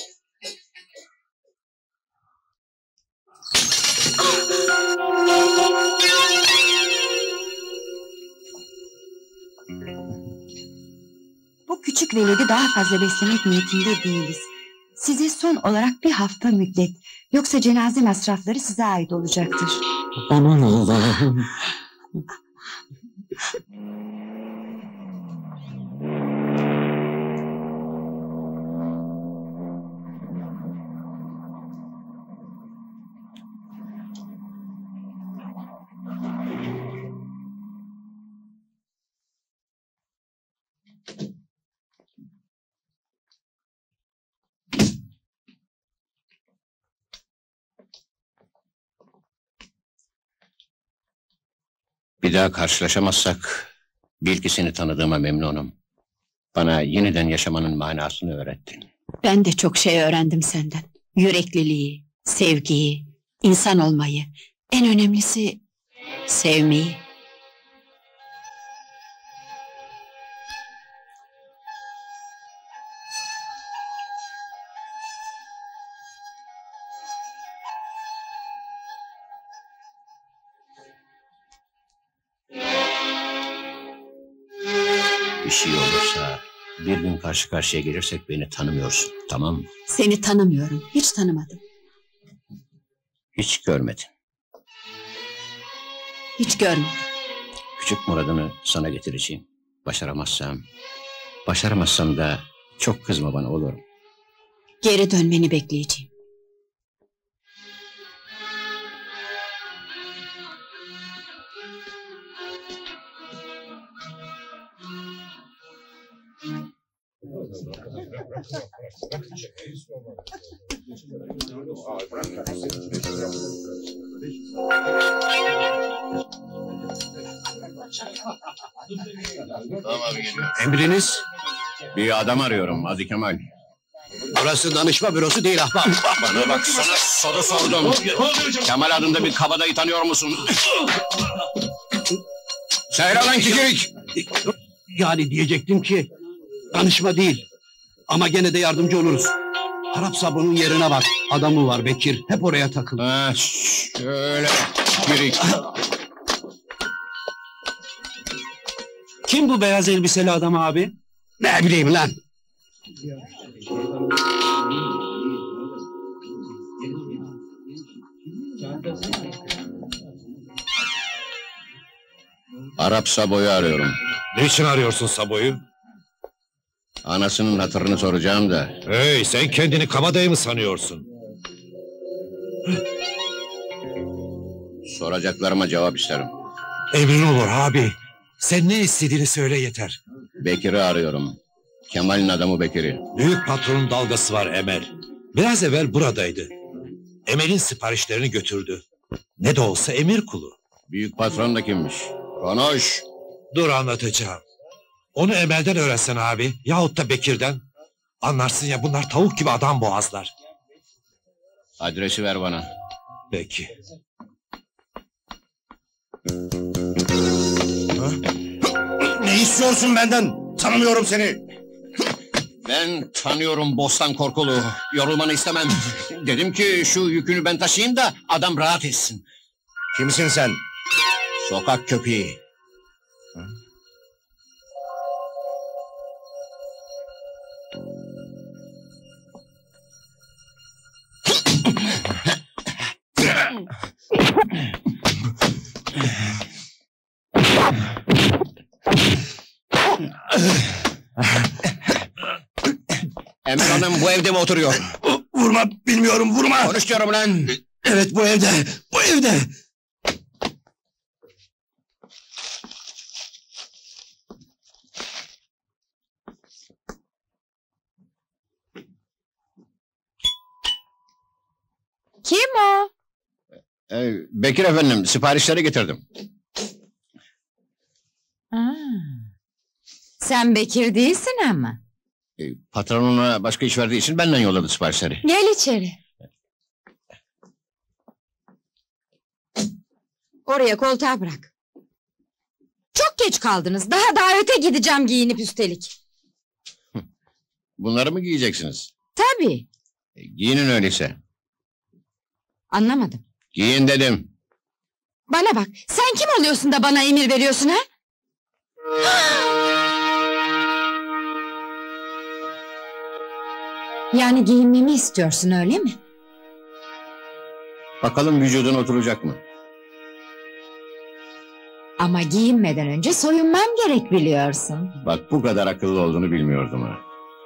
Bu küçük veledi daha fazla beslemek niyetinde değiliz. Size son olarak bir hafta müddet. Yoksa cenaze masrafları size ait olacaktır. Aman Allah'ım. Bir daha karşılaşamazsak bil ki seni tanıdığıma memnunum. Bana yeniden yaşamanın manasını öğrettin. Ben de çok şey öğrendim senden. Yürekliliği, sevgiyi, insan olmayı, en önemlisi sevmeyi. Bir şey olursa, bir gün karşı karşıya gelirsek beni tanımıyorsun, tamam mı? Seni tanımıyorum, hiç tanımadım. Hiç görmedin. Hiç görmedim. Küçük Murad'ını sana getireceğim. Başaramazsam, başaramazsam da çok kızma bana, olur mu? Geri dönmeni bekleyeceğim. Emriniz? Bir adam arıyorum Adı Kemal. Burası danışma bürosu değil ahbap. Bana bak, sana soru sordum. Kemal adında bir kabadayı tanıyor musun? Söyle lan kikirik! Yani diyecektim ki danışma değil. Ama gene de yardımcı oluruz. Harap sabunun yerine bak. Adamı var Bekir. Hep oraya takıl. Ha, şöyle kikirik. Kim bu beyaz elbiseli adam abi? Ne bileyim lan. Arap Sabo'yu arıyorum. Niçin arıyorsun Sabo'yu? Anasının hatırını soracağım da. Hey, sen kendini kabadayı mı sanıyorsun? Soracaklarıma cevap isterim. Emrin olur abi. Sen ne istediğini söyle yeter. Bekir'i arıyorum. Kemal'in adamı Bekir'i. Büyük patronun dalgası var Emel. Biraz evvel buradaydı. Emel'in siparişlerini götürdü. Ne de olsa emir kulu. Büyük patron da kimmiş? Konuş. Dur anlatacağım. Onu Emel'den öğrensen abi. Yahut da Bekir'den. Anlarsın ya, bunlar tavuk gibi adam boğazlar. Adresi ver bana. Peki. Ne istiyorsun benden? Tanımıyorum seni. Ben tanıyorum Bostan Korkulu. Yorulmanı istemem. Dedim ki şu yükünü ben taşıyayım da adam rahat etsin. Kimsin sen? Sokak köpeği. Emel Hanım bu evde mi oturuyor? Vurma, bilmiyorum, vurma. Konuş diyorum lan. Evet, bu evde, bu evde. Kim o? Ee, Bekir efendim, siparişleri getirdim. Aa, sen Bekir değilsin ama. Ee, patronuna başka iş verdiği için benden yolladı siparişleri. Gel içeri. Oraya koltuğa bırak. Çok geç kaldınız. Daha davete gideceğim giyinip üstelik. Bunları mı giyeceksiniz? Tabii. Ee, giyinin öyleyse. Anlamadım. Giyin dedim. Bana bak. Sen kim oluyorsun da bana emir veriyorsun ha? Yani giyinmemi istiyorsun öyle mi? Bakalım vücudun oturacak mı? Ama giyinmeden önce soyunmam gerek biliyorsun. Bak bu kadar akıllı olduğunu bilmiyordum ha.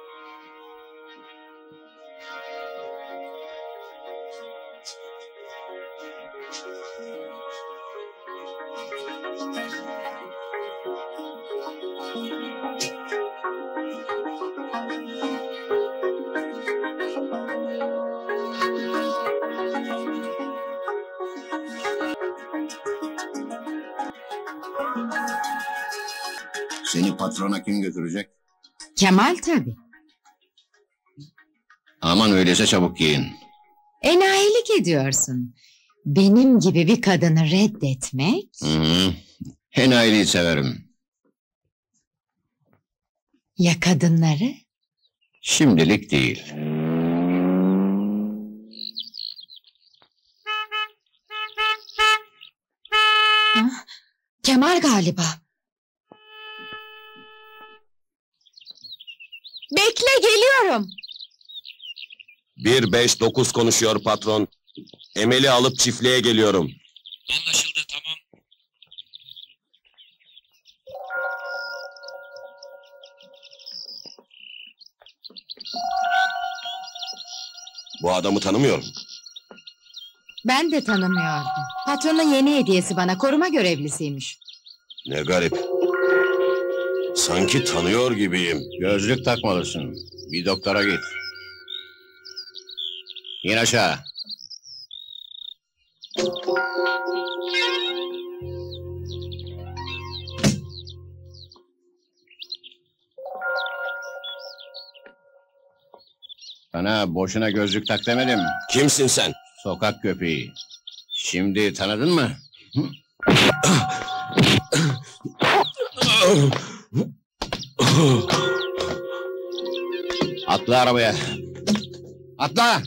Seni patrona kim götürecek? Kemal tabii. Aman öyleyse çabuk giyin. Enayilik ediyorsun. Benim gibi bir kadını reddetmek... Hı -hı. Enayiliği severim. Ya kadınları? Şimdilik değil. Ah, Kemal galiba. Bekle, geliyorum. Bir beş dokuz konuşuyor patron. Emel'i alıp çiftliğe geliyorum. Anlaşıldı, tamam. Bu adamı tanımıyorum. Ben de tanımıyordum. Patronun yeni hediyesi bana, koruma görevlisiymiş. Ne garip. Sanki tanıyor gibiyim. Gözlük takmalısın. Bir doktora git. İn aşağı. Sana boşuna gözlük tak demedim. Kimsin sen? Sokak köpeği. Şimdi tanıdın mı? Atla arabaya. Atla!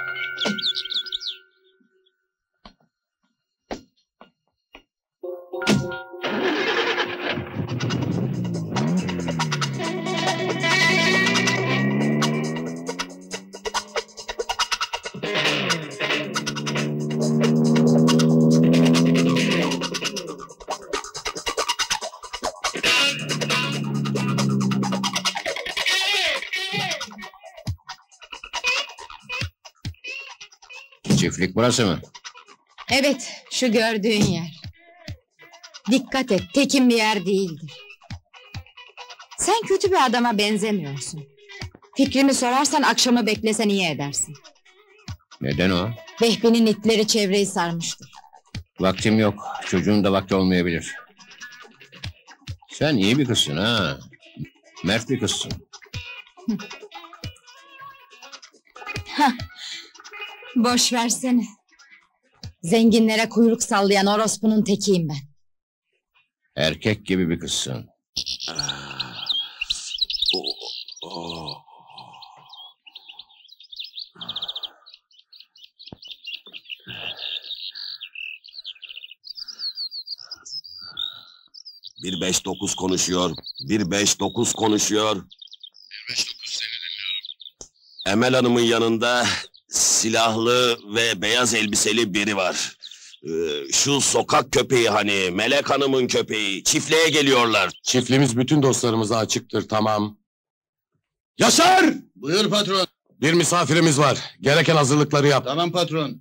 Çiftlik burası mı? Evet, şu gördüğün yer. Dikkat et, tekin bir yer değildir. Sen kötü bir adama benzemiyorsun. Fikrimi sorarsan akşamı beklesen iyi edersin. Neden o? Vehbi'nin itleri çevreyi sarmıştır. Vaktim yok. Çocuğun da vakti olmayabilir. Sen iyi bir kızsın ha. Mert bir kızsın. Boş versene. Zenginlere kuyruk sallayan orospunun tekiyim ben. Erkek gibi bir kızsın. Bir beş dokuz konuşuyor. Bir beş dokuz konuşuyor. Bir beş dokuz seni dinliyorum. Emel Hanım'ın yanında silahlı ve beyaz elbiseli biri var. Ee, şu sokak köpeği hani, Melek Hanım'ın köpeği. Çiftliğe geliyorlar. Çiftliğimiz bütün dostlarımıza açıktır, tamam. Yaşar! Buyur patron. Bir misafirimiz var. Gereken hazırlıkları yap. Tamam patron.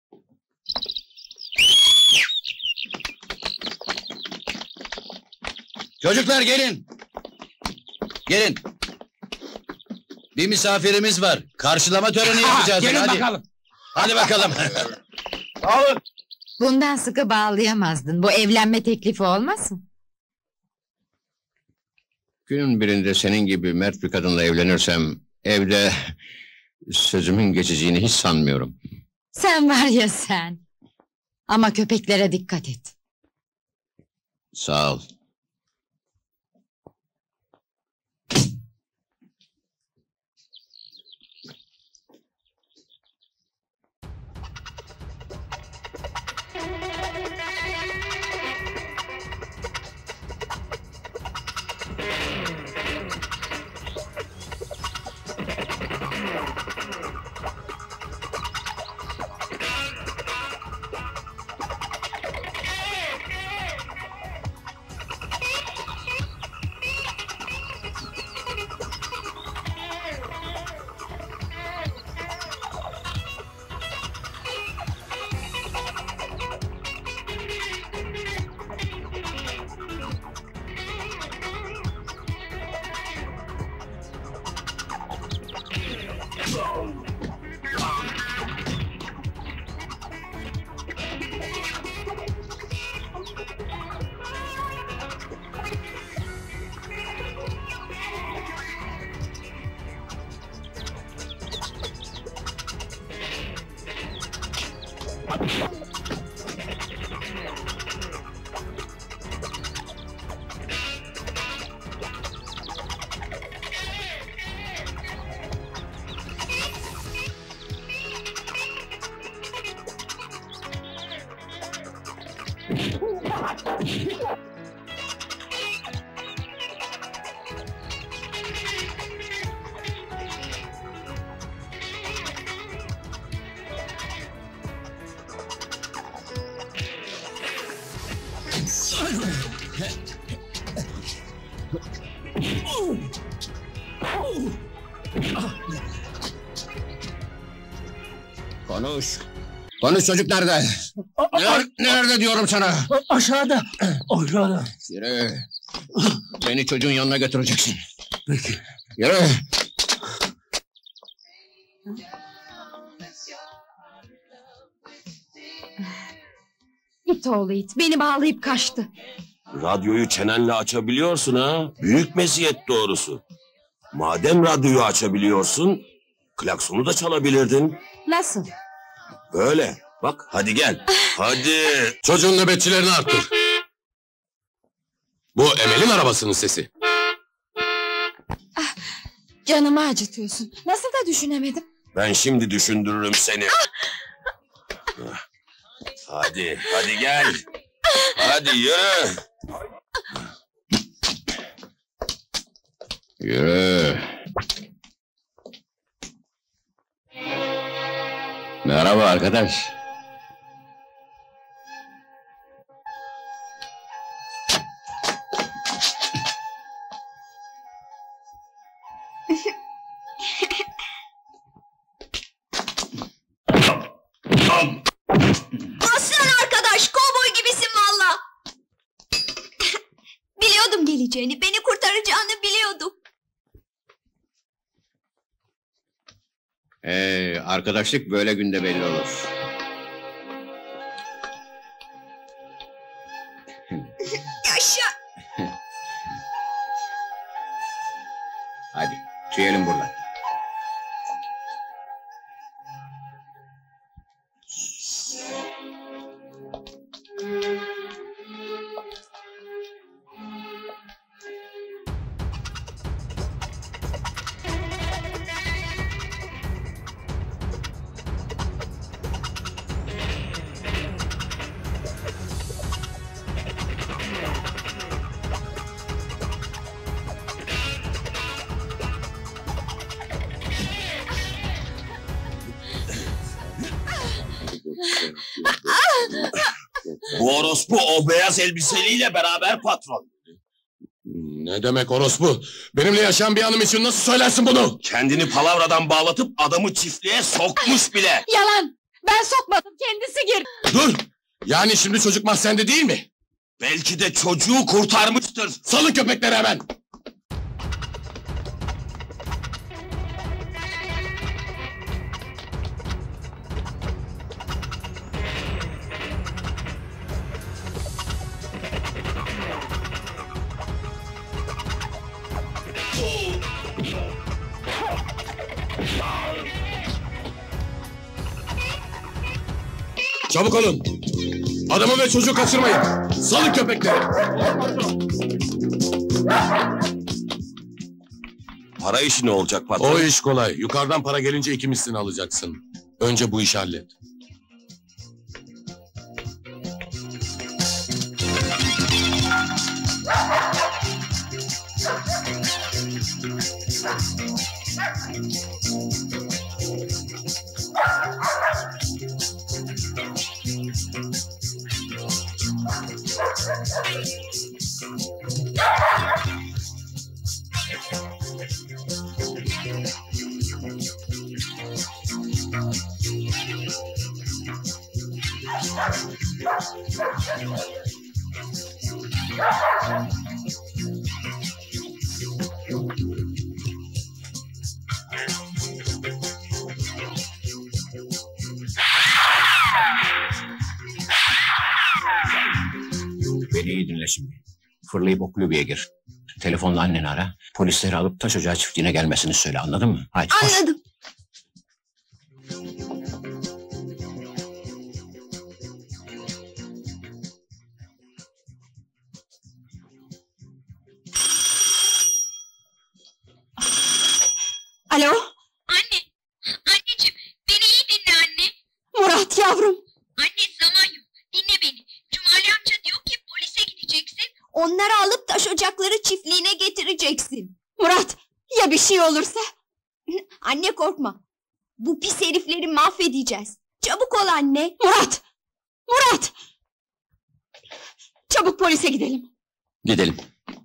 Çocuklar gelin. Gelin. Bir misafirimiz var. Karşılama töreni yapacağız. Gelin hadi. bakalım. Hadi bakalım. Alın. Bundan sıkı bağlayamazdın. Bu evlenme teklifi olmasın? Günün birinde senin gibi mert bir kadınla evlenirsem evde sözümün geçeceğini hiç sanmıyorum. Sen var ya sen. Ama köpeklere dikkat et. Sağ ol. Konuş. Konuş, çocuk nerede? Nerede, nerede diyorum sana? Aşağıda. Aşağıda. Yürü. Beni çocuğun yanına götüreceksin. Peki. Yürü. İt oğlu it. Beni bağlayıp kaçtı. Radyoyu çenenle açabiliyorsun ha. Büyük meziyet doğrusu. Madem radyoyu açabiliyorsun, Klaksonu da çalabilirdin. Nasıl? Böyle. Bak hadi gel. Hadi. Çocuğun nöbetçilerini arttır. Bu Emel'in arabasının sesi. Ah, canımı acıtıyorsun. Nasıl da düşünemedim. Ben şimdi düşündürürüm seni. Hadi, hadi gel. Hadi yürü. Yürü. Merhaba arkadaş. Aslan arkadaş, kovboy gibisin valla. Biliyordum geleceğini, beni kurtaracağını biliyordum. Ee, arkadaşlık böyle günde belli olur. Yaşa. Hadi tüyelim buradan. Bu orospu o beyaz elbiseliyle beraber patron. Ne demek orospu? Benimle yaşayan bir hanım için nasıl söylersin bunu? Kendini palavradan bağlatıp adamı çiftliğe sokmuş bile. Yalan! Ben sokmadım, kendisi girdi. Dur! Yani şimdi çocuk mahzende değil mi? Belki de çocuğu kurtarmıştır. Salın köpekleri hemen! Çabuk olun! Adamı ve çocuğu kaçırmayın! Salın köpekleri! Para işi ne olacak patron? O iş kolay. Yukarıdan para gelince iki mislini alacaksın. Önce bu işi hallet. Beni iyi dinle şimdi. Fırlayıp o kulübeye gir. Telefonla anneni ara. Polisleri alıp taş ocağı çiftliğine gelmesini söyle, anladın mı? Haydi koş. Anladım. Alo? Anne, anneciğim beni iyi dinle anne. Murat yavrum. Anne zaman yok, dinle beni. Cumali amca diyor ki polise gideceksin. Onları alıp taş ocakları çiftliğine getireceksin. Murat, ya bir şey olursa? Anne korkma. Bu pis herifleri mahvedeceğiz. Çabuk ol anne. Murat! Murat! Çabuk polise gidelim. Gidelim.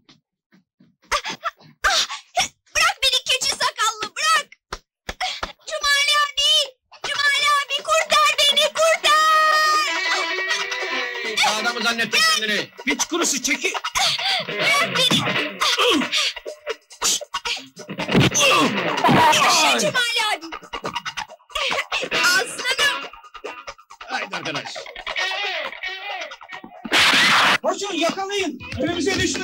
Bırak beni keçi sakallı, bırak. Cumali abi, Cumali abi kurtar beni, kurtar. Adamı zannettin kendini. Hiç kurusu çeki. Bırak beni. Cumali abi. Aslanım. Haydi arkadaş. Koşun yakalayın. Önümüze düştü.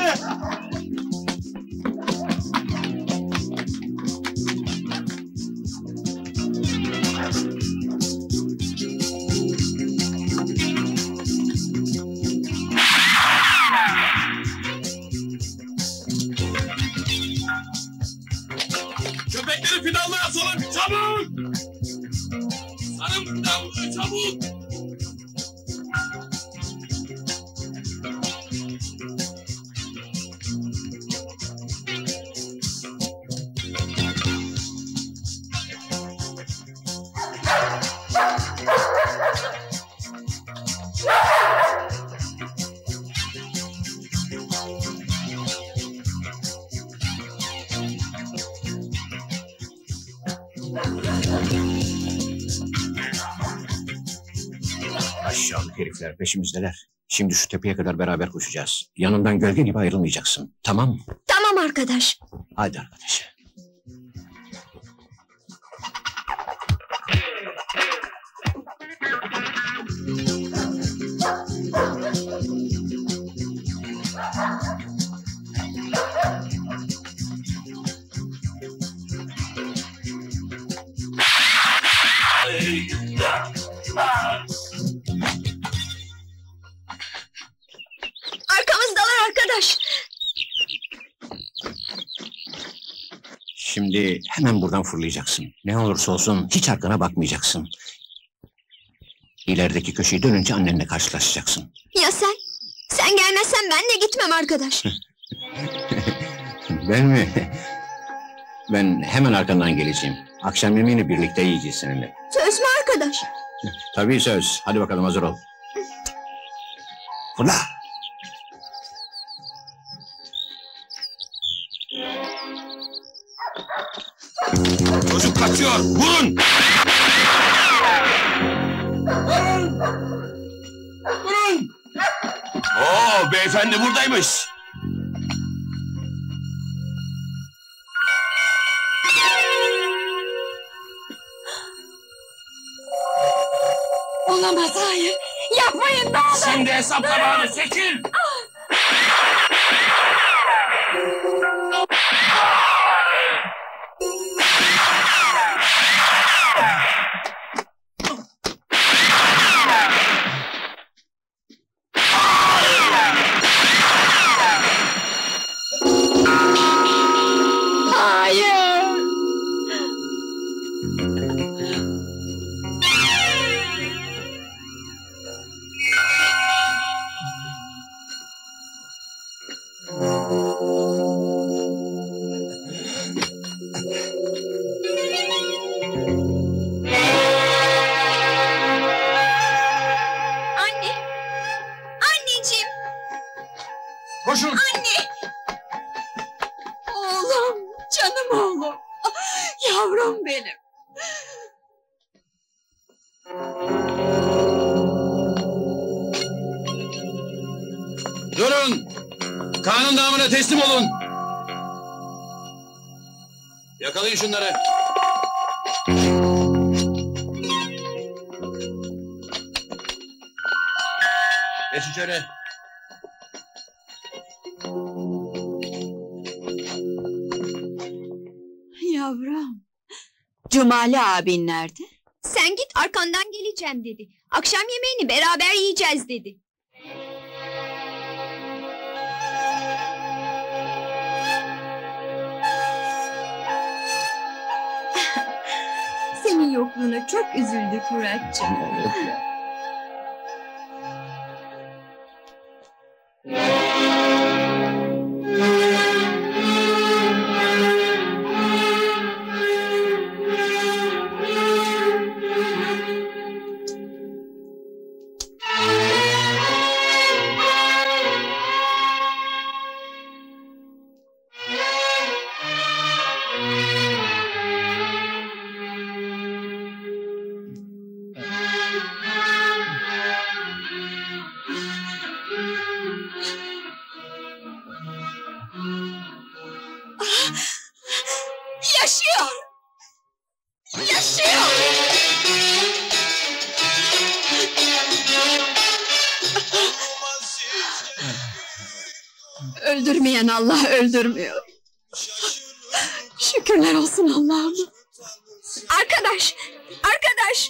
Çabuk! Sarın davulu çabuk! Aşağılık herifler peşimizdeler. Şimdi şu tepeye kadar beraber koşacağız. Yanımdan gölge gibi ayrılmayacaksın. Tamam mı? Tamam arkadaş. Hadi arkadaş. Arkamızdalar arkadaş. Şimdi hemen buradan fırlayacaksın. Ne olursa olsun hiç arkana bakmayacaksın. İlerideki köşeyi dönünce annenle karşılaşacaksın. Ya sen? Sen gelmezsen ben de gitmem arkadaş. Ben mi? Ben hemen arkandan geleceğim. Akşam yemeğini birlikte yiyeceğiz seninle. Söz mü arkadaş? Tabii söz. Hadi bakalım hazır ol. Fırla! Çocuk kaçıyor. Vurun! Durun! Durun! Oo, beyefendi buradaymış. Olamaz, hayır. Yapmayın ne olur. Şimdi hesap zamanı, çekil! Hayır. Anne. Anneciğim. Koşun! Anne. Oğlum, canım oğlum. Yavrum benim. Durun! Kanun namına teslim olun! Yakalayın şunları! Geç içeri. Yavrum. Cumali abin nerede? Sen git arkandan geleceğim dedi. Akşam yemeğini beraber yiyeceğiz dedi. Senin yokluğuna çok üzüldük Muratcığım. Yaşıyor! Yaşıyor! Öldürmeyen Allah öldürmüyor. Şükürler olsun Allah'ım. Arkadaş! Arkadaş!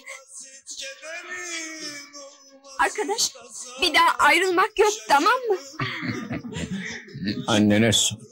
Arkadaş, bir daha ayrılmak yok, tamam mı? Annene sor.